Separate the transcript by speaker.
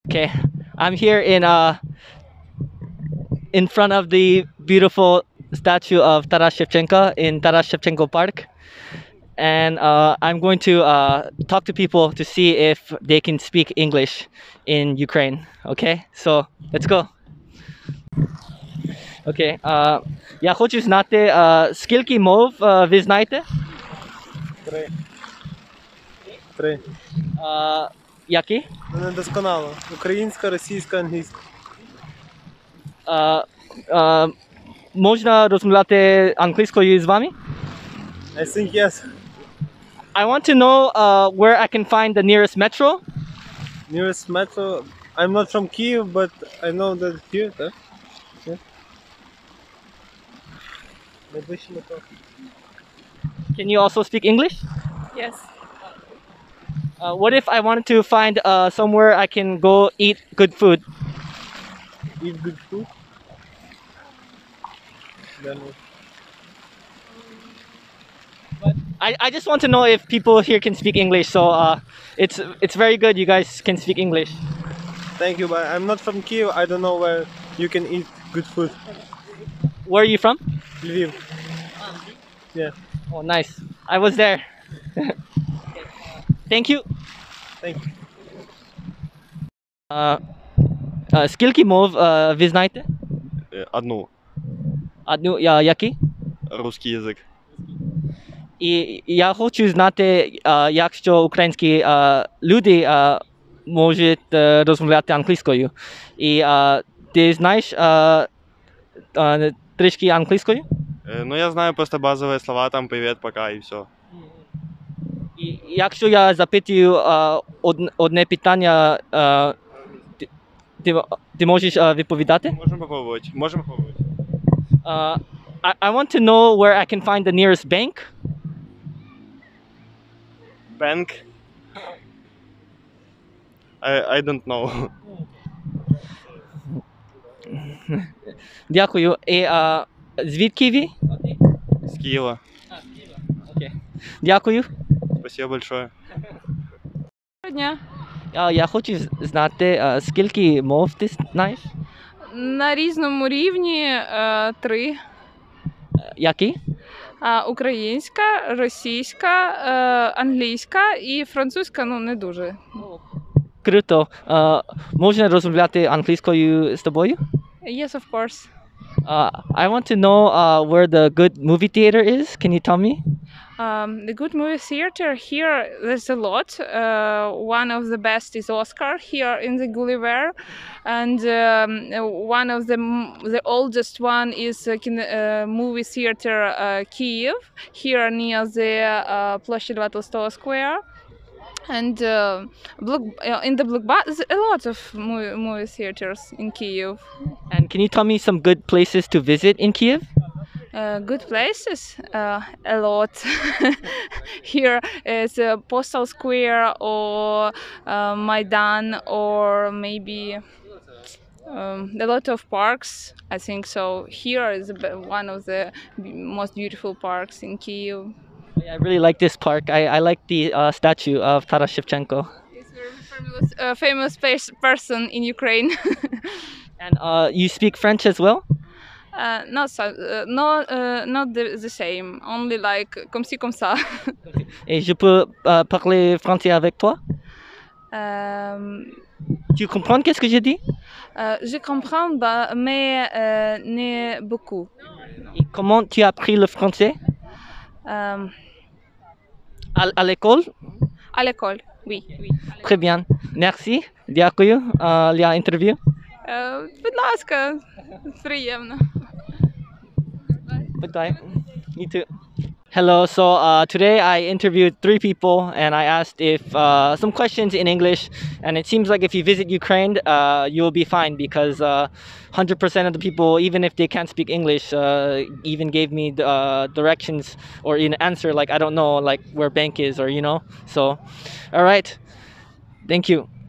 Speaker 1: Okay, I'm here in front of the beautiful statue of Taras Shevchenko in Taras Shevchenko Park, and I'm going to talk to people to see if they can speak English in Ukraine. Okay, so let's go. Okay, я хочу знати, скільки мов ви знаєте?
Speaker 2: Три. Три.
Speaker 1: Які?
Speaker 2: Ну, недосконало. Українська, російська, англійська.
Speaker 1: Е, можна розмовляти англійською з вами?
Speaker 2: I think yes.
Speaker 1: I want to know where I can find the nearest metro.
Speaker 2: Nearest metro. I'm not from Kyiv, but I know that here, так? Yeah. Найближче метро.
Speaker 1: Can you also speak English?
Speaker 3: Yes.
Speaker 1: What if I wanted to find somewhere I can go eat good food?
Speaker 2: Eat good food. Then
Speaker 1: I just want to know if people here can speak English. So it's very good you guys can speak English.
Speaker 2: thank you, but I'm not from Kyiv. I don't know where you can eat good food.
Speaker 1: Where are you from?
Speaker 2: Lviv. Yeah.
Speaker 1: Oh, nice. I was there. Thank you.
Speaker 2: Thank you.
Speaker 1: Скільки мов ви знаєте?
Speaker 4: Одну.
Speaker 1: Одну, які?
Speaker 4: Русский язик.
Speaker 1: І я хочу знати, якщо українські люди можуть розмовляти англійською. І ти знаєш трішки англійською?
Speaker 4: Ну, я знаю просто базовые слова, там привет, пока и все.
Speaker 1: І якщо я запитую одне питання, ти можеш відповідати?
Speaker 4: Можем попробовать. Можем попробовать.
Speaker 1: I want to know where I can find the nearest bank.
Speaker 4: Bank. I don't know.
Speaker 1: Дякую. І звідки ви?
Speaker 4: С Киева.
Speaker 1: Окей. Дякую.
Speaker 4: Спасибо большое.
Speaker 3: Доброго дня.
Speaker 1: Я хочу знати, скільки мов ти знаєш?
Speaker 3: На різному рівні три:
Speaker 1: Які?
Speaker 3: українська, російська, англійська і французька, ну не дуже.
Speaker 1: Круто. Можна розмовляти англійською з тобою?
Speaker 3: Yes, of course.
Speaker 1: I want to know where the good movie theater is. Can you tell me?
Speaker 3: The good movie theater here, there's a lot. One of the best is Oscar here in the Gulliver, and one of the oldest one is movie theater Kyiv here near the Площадь Lva Tolstoy Square. And in the Blockbuster, there's a lot of movie theaters in Kyiv.
Speaker 1: And can you tell me some good places to visit in Kiev?
Speaker 3: Good places, a lot. Here is Postal Square or Maidan, or maybe a lot of parks. I think so. Here is one of the most beautiful parks in Kyiv.
Speaker 1: I really like this park. I like the statue of Taras Shevchenko.
Speaker 3: He's a very famous person in Ukraine.
Speaker 1: And you speak French as well?
Speaker 3: Not the same. Only like comme ça.
Speaker 1: Et je peux parler français avec toi? Tu comprends qu'est-ce que j'ai dit?
Speaker 3: Je comprends, mais ne beaucoup.
Speaker 1: Et comment tu as appris le français? À l'école?
Speaker 3: À l'école, oui.
Speaker 1: Très bien. Merci. Дякую для інтерв'ю.
Speaker 3: Будь ласка, приємно.
Speaker 1: Bye. You too. Hello. So today I interviewed 3 people and I asked if some questions in English. And it seems like if you visit Ukraine, you'll be fine because 100% of the people, even if they can't speak English, even gave me directions or an answer like I don't know, like where bank is or you know. So, all right. Thank you.